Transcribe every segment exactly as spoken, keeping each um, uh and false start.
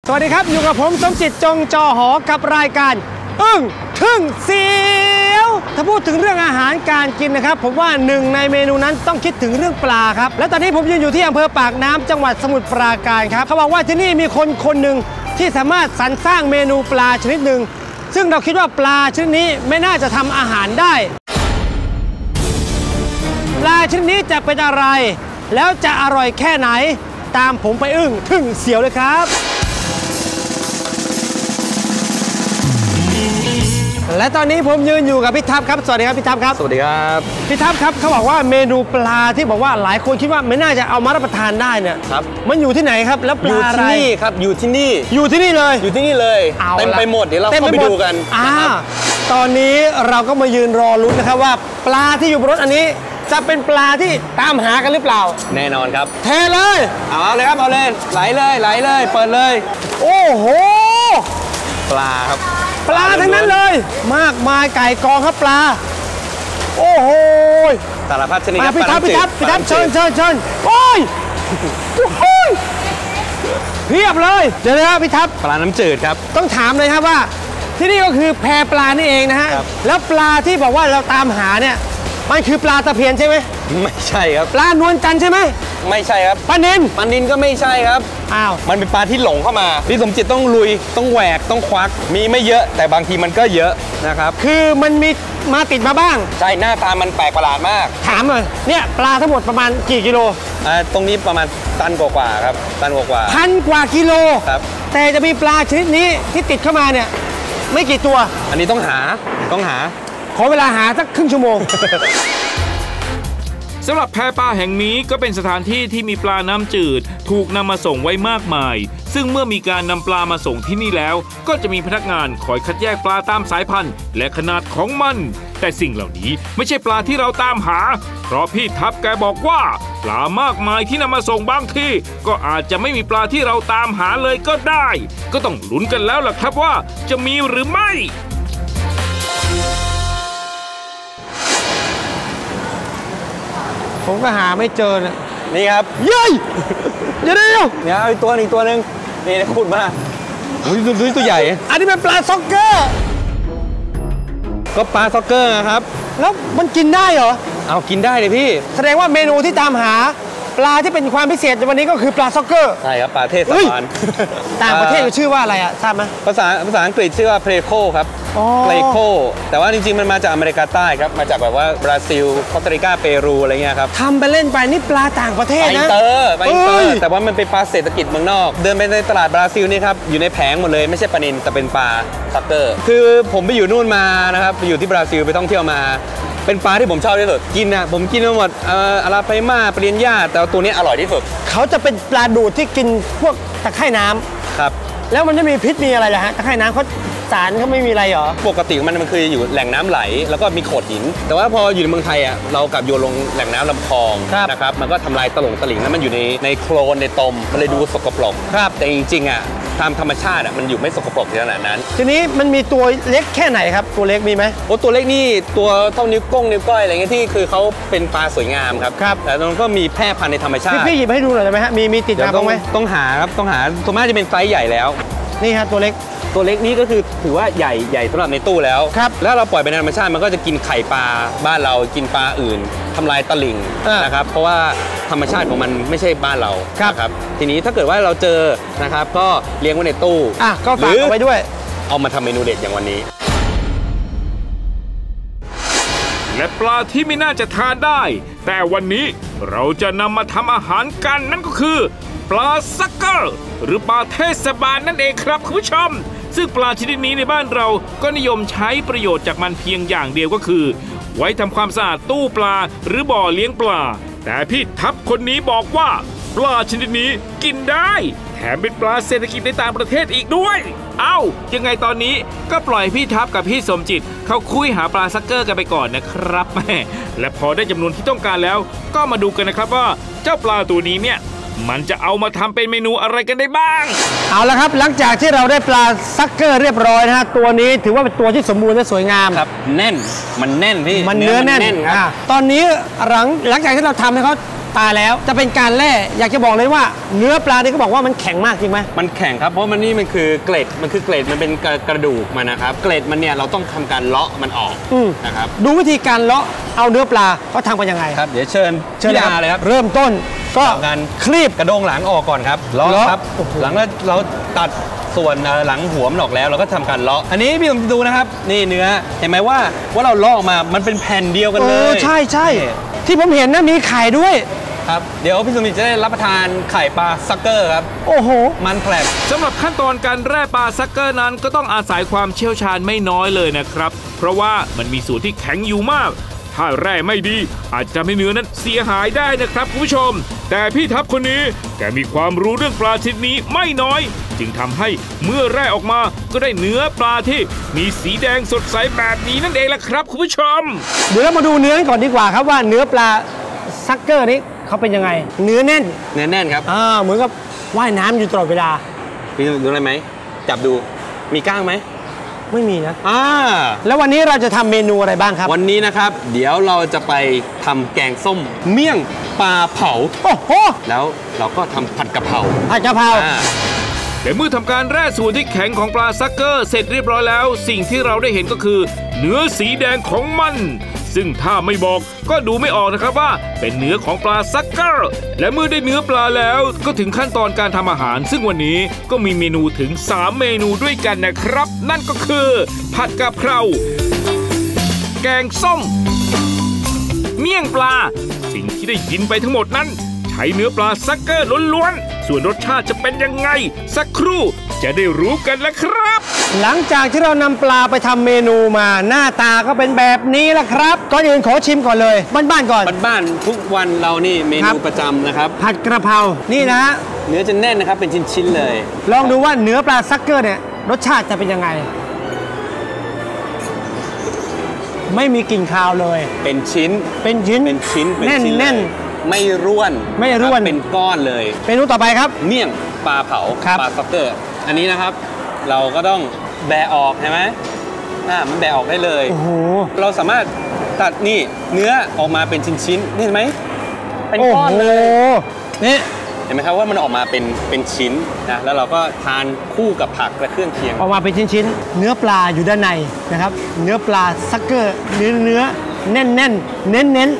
สวัสดีครับอยู่กับผมสมจิตจงจอหอกับรายการอึ้งทึ่งเสียวถ้าพูดถึงเรื่องอาหารการกินนะครับผมว่าหนึ่งในเมนูนั้นต้องคิดถึงเรื่องปลาครับและตอนนี้ผมยืนอยู่ที่อำเภอปากน้ำจังหวัดสมุทรปราการครับเขาบอกว่าที่นี่มีคนคนหนึ่งที่สามารถสรรสร้างเมนูปลาชนิดหนึ่งซึ่งเราคิดว่าปลาชนิดนี้ไม่น่าจะทำอาหารได้ปลาชนิดนี้จะเป็นอะไรแล้วจะอร่อยแค่ไหนตามผมไปอึ้งทึ่งเสียวเลยครับและตอนนี้ผมยืนอยู่กับพี่ทัพครับสวัสดีครับพี่ทัพครับสวัสดีครับพี่ทัพครับเขาบอกว่าเมนูปลาที่บอกว่าหลายคนคิดว่าไม่น่าจะเอามารับประทานได้เนี่ยครับมันอยู่ที่ไหนครับแล้วปลาอะไรอยู่ที่นี่ครับอยู่ที่นี่อยู่ที่นี่เลยอยู่ที่นี่เลยเต็มไปหมดเดี๋ยวเราเข้าไปดูกันอ่าตอนนี้เราก็มายืนรอลุ้นนะครับว่าปลาที่อยู่บนรถอันนี้จะเป็นปลาที่ตามหากันหรือเปล่าแน่นอนครับเทเลยเอาเลยครับเอาเลยไหลเลยไหลเลยเปิดเลยโอ้โหปลาครับปลาทั้งนั้นเลยมากมายไก่กองครับปลาโอ้โหสารพัดชนิดมาพี่ทัพพี่ทัพพี่ทัพเชิญเชิญเชิญโอ้ยเพียบเลยเดี๋ยวนะพี่ทัพปลาน้ำจืดครับต้องถามเลยครับว่าที่นี่ก็คือแพปลานี่เองนะฮะแล้วปลาที่บอกว่าเราตามหาเนี่ยมันคือปลาตะเพียนใช่ไหมไม่ใช่ครับปลานวลจันทร์ใช่ไหมไม่ใช่ครับปลานิลปลานิลก็ไม่ใช่ครับอ้าวมันเป็นปลาที่หลงเข้ามาพี่สมจิตต้องลุยต้องแหวกต้องควักมีไม่เยอะแต่บางทีมันก็เยอะนะครับคือมันมีมาติดมาบ้างใช่หน้าตามันแปลกประหลาดมากถามเลยเนี่ยปลาทั้งหมดประมาณกี่กิโลอ่าตรงนี้ประมาณตันกว่าๆครับตันกว่าพันกว่ากิโลครับแต่จะมีปลาชนิดนี้ที่ติดเข้ามาเนี่ยไม่กี่ตัวอันนี้ต้องหาต้องหาขอเวลาหาสักครึ่งชั่วโมงสำหรับแพปลาแห่งนี้ก็เป็นสถานที่ที่มีปลาน้ำจืดถูกนำมาส่งไว้มากมายซึ่งเมื่อมีการนำปลามาส่งที่นี่แล้วก็จะมีพนักงานคอยคัดแยกปลาตามสายพันธุ์และขนาดของมันแต่สิ่งเหล่านี้ไม่ใช่ปลาที่เราตามหาเพราะพี่ทัพแกบอกว่าปลามากมายที่นำมาส่งบางที่ก็อาจจะไม่มีปลาที่เราตามหาเลยก็ได้ก็ต้องลุ้นกันแล้วล่ะครับว่าจะมีหรือไม่ผมก็หาไม่เจอนะนี่ครับเย้ยเดี๋ยวเดี๋ยวเนี่ยเอาอีกตัวอีกตัวหนึ่งนี่ขุดมาอุ้ยตัวตัวใหญ่อันนี้เป็นปลาซ็อกเกอร์ก็ปลาซ็อกเกอร์นะครับแล้วมันกินได้เหรอเอากินได้เลยพี่แสดงว่าเมนูที่ตามหาปลาที่เป็นความพิเศษในวันนี้ก็คือปลาซ็อกเกอร์ใช่ครับปลาเทศสปานต่างประเทศชื่อว่าอะไรอ่ะทราบไหมภาษาภาษาอังกฤษชื่อว่าเพลโคครับเพลโคแต่ว่าจริงๆมันมาจากอเมริกาใต้ครับมาจากแบบว่าบราซิลคอสตาริกาเปรูอะไรเงี้ยครับทำไปเล่นไปนี่ปลาต่างประเทศนะไปเตอร์ไปเตอร์แต่ว่ามันเป็นปลาเศรษฐกิจเมืองนอกเดินไปในตลาดบราซิลนี่ครับอยู่ในแผงหมดเลยไม่ใช่ปลานิลแต่เป็นปลาซ็อกเกอร์คือผมไปอยู่นู่นมานะครับไปอยู่ที่บราซิลไปท่องเที่ยวมาเป็นปลาที่ผมชอบที่สุดกินนะผมกินมาหมดเอ่ออาราไพมาปริญญาแต่ตัวนี้อร่อยที่สุดเขาจะเป็นปลาดูดที่กินพวกตะไคร่น้ำครับแล้วมันไม่มีพิษมีอะไรเหรอฮะตะไคร่น้ำเขาสารเขาไม่มีอะไรหรอปกติมันมันคืออยู่แหล่งน้ำไหลแล้วก็มีโขดหินแต่ว่าพออยู่ในเมืองไทยอ่ะเรากลับโยนลงแหล่งน้ำลำคลองนะครับมันก็ทำลายตลิ่งตลิ่งแล้วมันอยู่ในในโคลนในตมมันเลยดูสกปรกครับแต่จริงๆอ่ะตามธรรมชาติอ่ะมันอยู่ไม่สกปรกขนาดนั้นทีนี้มันมีตัวเล็กแค่ไหนครับตัวเล็กมีไหมโอ้ตัวเล็กนี่ตัวเท่านิ้วก้งนิ้วก้อยอะไรเงี้ยที่คือเขาเป็นปลาสวยงามครับครับแต่มันก็มีแพร่พันธุ์ในธรรมชาติพี่หยิบให้ดูหน่อยได้ไหมฮะมีมีติดมาบ้างไหมต้องหาครับต้องหาตัวมากจะเป็นไซส์ใหญ่แล้วนี่ฮะตัวเล็กตัวเล็กนี่ก็คือถือว่าใหญ่ใหญ่สำหรับในตู้แล้วครับแล้วเราปล่อยไปในธรรมชาติมันก็จะกินไข่ปลาบ้านเรากินปลาอื่นทำลายตลิ่งนะครับเพราะว่าธรรมชาติของมันไม่ใช่บ้านเราครับทีนี้ถ้าเกิดว่าเราเจอนะครับก็เลี้ยงไว้ในตู้อ่ะก็ฝากเอาไว้ด้วยเอามาทำเมนูเด็ดอย่างวันนี้และปลาที่ไม่น่าจะทานได้แต่วันนี้เราจะนำมาทำอาหารกันนั่นก็คือปลาซักเกอร์หรือปลาเทศบาลนั่นเองครับคุณผู้ชมซึ่งปลาชนิดนี้ในบ้านเราก็นิยมใช้ประโยชน์จากมันเพียงอย่างเดียวก็คือไว้ทำความสะอาดตู้ปลาหรือบ่อเลี้ยงปลาแต่พี่ทัพคนนี้บอกว่าปลาชนิดนี้กินได้แถมเป็นปลาเศรษฐกิจในต่างประเทศอีกด้วยเอ้ายังไงตอนนี้ก็ปล่อยพี่ทัพกับพี่สมจิตเข้าคุยหาปลาซักเกอร์กันไปก่อนนะครับแม่และพอได้จำนวนที่ต้องการแล้วก็มาดูกันนะครับว่าเจ้าปลาตัวนี้เนี่ยมันจะเอามาทำเป็นเมนูอะไรกันได้บ้างเอาละครับหลังจากที่เราได้ปลาซักเกอร์เรียบร้อยนะฮะตัวนี้ถือว่าเป็นตัวที่สมบูรณ์และสวยงามครับแน่นมันแน่นพี่มันเนื้อแน่นครับตอนนี้หลังหลังจากที่เราทำให้เขาตายแล้วจะเป็นการแล่อยากจะบอกเลยว่าเนื้อปลาที่เขาบอกว่ามันแข็งมากจริงไหมมันแข็งครับเพราะมันนี่มันคือเกล็ดมันคือเกล็ดมันเป็นกระดูกมันนะครับเกล็ดมันเนี่ยเราต้องทำการเลาะมันออกนะครับดูวิธีการเลาะเอาเนื้อปลาเขาทำกันยังไงครับเดี๋ยวเชิญเชิญเลยครับเริ่มต้นก็การคลีบกระโดงหลังออกก่อนครับเลาะครับหลังแล้วเราตัดส่วนหลังหัวมันออกแล้วเราก็ทำการเลาะอันนี้พี่ผมดูนะครับนี่เนื้อเห็นไหมว่าว่าเราเลาะออกมามันเป็นแผ่นเดียวกันเลยใช่ใช่ที่ผมเห็นนะมีไข่ด้วยครับเดี๋ยวพี่สมิทจะได้รับประทานไข่ปลาซักเกอร์ครับโอ้โหมันแผลบสำหรับขั้นตอนการแร่ปลาซักเกอร์นั้นก็ต้องอาศัยความเชี่ยวชาญไม่น้อยเลยนะครับเพราะว่ามันมีส่วนที่แข็งอยู่มากถ้าแร่ไม่ดีอาจจะทำให้เนื้อนั้นเสียหายได้นะครับคุณผู้ชมแต่พี่ทัพคนนี้แกมีความรู้เรื่องปลาชนิดนี้ไม่น้อยจึงทำให้เมื่อแร่ออกมาก็ได้เนื้อปลาที่มีสีแดงสดใสแบบนี้นั่นเองแหละครับคุณผู้ชมเดี๋ยวเรามาดูเนื้อก่อนดีกว่าครับว่าเนื้อปลาซักเกอร์นี้เขาเป็นยังไงเนื้อแน่นเนื้อแน่นครับอ่าเหมือนกับว่ายน้ำอยู่ตลอดเวลาพี่ดูอะไรไหมจับดูมีก้างไหมไม่มีนะอ่าแล้ววันนี้เราจะทำเมนูอะไรบ้างครับวันนี้นะครับเดี๋ยวเราจะไปทำแกงส้มเมี่ยงปลาเผาโอ้โหแล้วเราก็ทำผัดกะเพราผัดกะเพราแต่เมื่อทำการแร่ส่วนที่แข็งของปลาซักเกอร์เสร็จเรียบร้อยแล้วสิ่งที่เราได้เห็นก็คือเนื้อสีแดงของมันซึ่งถ้าไม่บอกก็ดูไม่ออกนะครับว่าเป็นเนื้อของปลาซักเกอร์และเมื่อได้เนื้อปลาแล้วก็ถึงขั้นตอนการทำอาหารซึ่งวันนี้ก็มีเมนูถึงสามเมนูด้วยกันนะครับนั่นก็คือผัดกะเพราแกงส้มเมี่ยงปลาสิ่งที่ได้ยินไปทั้งหมดนั้นใช้เนื้อปลาซักเกอร์ล้วนๆส่วนรสชาติจะเป็นยังไงสักครู่จะได้รู้กันแล้วครับหลังจากที่เรานำปลาไปทำเมนูมาหน้าตาก็เป็นแบบนี้แหละครับก่อนอื่นขอชิมก่อนเลยบ้านๆก่อนบ้านๆทุกวันเรานี่เมนูประจำนะครับผัดกระเพรานี่นะเนื้อจะแน่นนะครับเป็นชิ้นๆเลยลองดูว่าเนื้อปลาซักเกอร์เนี่ยรสชาติจะเป็นยังไงไม่มีกลิ่นคาวเลยเป็นชิ้นเป็นชิ้นเป็นชิ้นแน่นแน่นไม่ร่วนไม่ร่วนเป็นก้อนเลยเมนูต่อไปครับเมี่ยงปลาเผาปลาซักเกอร์อันนี้นะครับเราก็ต้องแบะออกใช่ไหมอ่ามันแบะออกได้เลยโอ้โหเราสามารถตัดนี่เนื้อออกมาเป็นชิ้นๆนี่เห็นไหมเป็นก้อนเลยนี่เห็นไหมครับว่ามันออกมาเป็นเป็นชิ้นนะแล้วเราก็ทานคู่กับผักและเครื่องเคียงออกมาเป็นชิ้นๆเนื้อปลาอยู่ด้านในนะครับเนื้อปลาซักเกอร์เนื้อเนื้อแน่นแน่นเน้นเน้น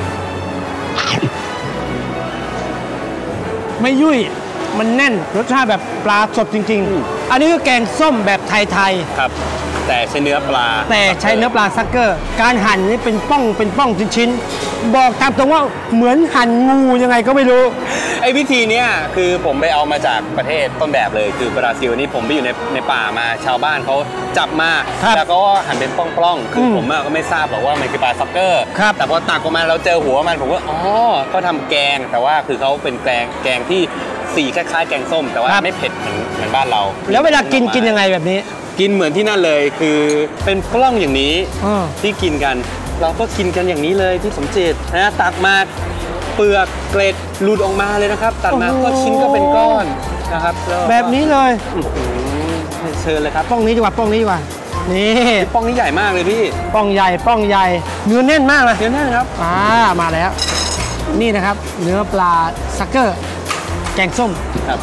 ไม่ยุ่ยมันแน่นรสชาติแบบปลาสดจริงๆอันนี้คือแกงส้มแบบไทยๆครับแต่ใช้เนื้อปลาแต่ใช้เนื้อปลาซักเกอร์การหั่นนี่เป็นป้องเป็นป้องชิ้นๆบอกตามตรงว่าเหมือนหั่นงูยังไงก็ไม่รู้ไอ้วิธีเนี้ยคือผมไปเอามาจากประเทศต้นแบบเลยคือบราซิลนี่ผมไปอยู่ในในป่ามาชาวบ้านเขาจับมาแล้วก็หั่นเป็นป้องๆคือผมก็ไม่ทราบหรอกว่ามันคือปลาซักเกอร์แต่พอตักออกมาเราเจอหัวมันผมก็อ๋อเขาทำแกงแต่ว่าคือเขาเป็นแกงแกงที่สีคล้ายๆแกงส้มแต่ว่าไม่เผ็ดเหมือนเหมือนบ้านเราแล้วเวลากินกินยังไงแบบนี้กินเหมือนที่นั่นเลยคือเป็นกล้องอย่างนี้ที่กินกันเราก็กินกันอย่างนี้เลยที่สมจิตนะตักมาเปลือกเกล็ดหลุดออกมาเลยนะครับตัดมาก็ชิ้นก็เป็นก้อนนะครับแบบนี้เลยเชิญเลยครับป้องนี้ดีกว่าป้องนี้ดีกว่านี่ป้องนี้ใหญ่มากเลยพี่ป้องใหญ่ป้องใหญ่เนื้อแน่นมากเลยเนื้อแน่นครับอ่ามาแล้วนี่นะครับเนื้อปลาซักเกอร์แกงส้มครับ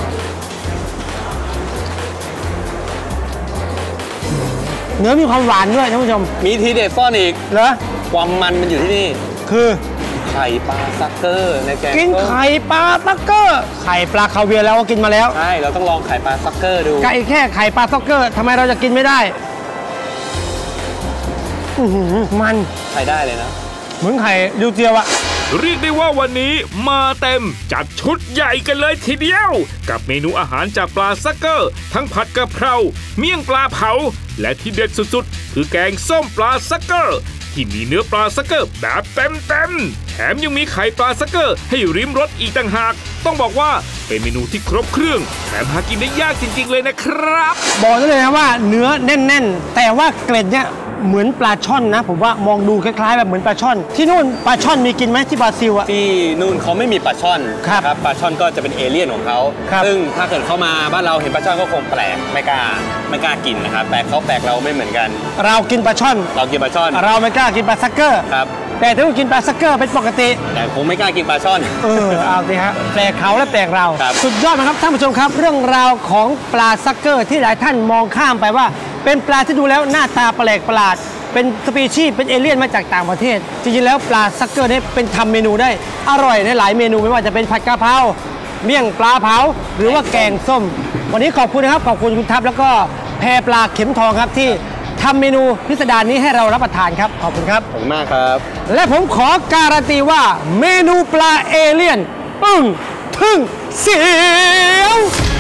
เนื้อมีความหวานด้วยท่านผู้ชมมีทีเด็ดซ่อนอีกเหรอความมันมันอยู่ที่นี่คือไข่ปลาซักเกอร์ในแกงกินไข่ปลาซักเกอร์ไข่ปลาคาเวียร์แล้วก็กินมาแล้วใช่เราต้องลองไข่ปลาซักเกอร์ดูไก่แค่ไข่ปลาซักเกอร์ทำไมเราจะกินไม่ได้มันใช้ได้เลยนะเหมือนไข่ดิวเจียวอะเรียกได้ว่าวันนี้มาเต็มจัดชุดใหญ่กันเลยทีเดียวกับเมนูอาหารจากปลาซักเกอร์ทั้งผัดกะเพราเมี่ยงปลาเผาและที่เด็ดสุดๆคือแกงส้มปลาซักเกอร์ที่มีเนื้อปลาซักเกอร์แบบเต็มๆแถมยังมีไข่ปลาซักเกอร์ให้ริมรสอีกต่างหากต้องบอกว่าเป็นเมนูที่ครบเครื่องแถมหากินได้ยากจริงๆเลยนะครับบอกได้เลยนะว่าเนื้อแน่นๆแต่ว่าเกล็ดเนี่ยเหมือนปลาช่อนนะผมว่ามองดูคล้ายๆแบบเหมือนปลาช่อนที่นู่นปลาช่อนมีกินไหมที่บราซิลอะที่นู่นเขาไม่มีปลาช่อนครับปลาช่อนก็จะเป็นเอเลี่ยนของเขาซึ่งถ้าเกิดเข้ามาบ้านเราเห็นปลาช่อนก็คงแปลกไม่กล้าไม่กล้ากินนะครับแต่เขาแปลกเราไม่เหมือนกันเรากินปลาช่อนเรากินปลาช่อนเราไม่กล้ากินปลาซักเกอร์ครับแต่ถ้าคุณกินปลาซักเกอร์เป็นปกติแต่ผมไม่กล้ากินปลาช่อนเออเอาสิฮะแปลกเขาและแปลกเราครับสุดยอดนะครับท่านผู้ชมครับ เรื่องราวของปลาซักเกอร์ที่หลายท่านมองข้ามไปว่า เป็นปลาที่ดูแล้วหน้าตาแปลกประหลาด เป็นสปีชีส์เป็นเอเลี่ยนมาจากต่างประเทศ จริงๆแล้วปลาซักเกอร์นี่เป็นทำเมนูได้อร่อยในหลายเมนูไม่ว่าจะเป็นผัดกะเพราเมี่ยงปลาเผาหรือว่าแกงส้ม วันนี้ขอบคุณนะครับขอบคุณคุณทัพแล้วก็แพปลาเข็มทองครับที่ทำเมนูพิสดารนี้ให้เรารับประทานครับขอบคุณครับขอบคุณมากครับและผมขอการันตีว่าเมนูปลาเอเลี่ยนอึ้งทึ่งเสียว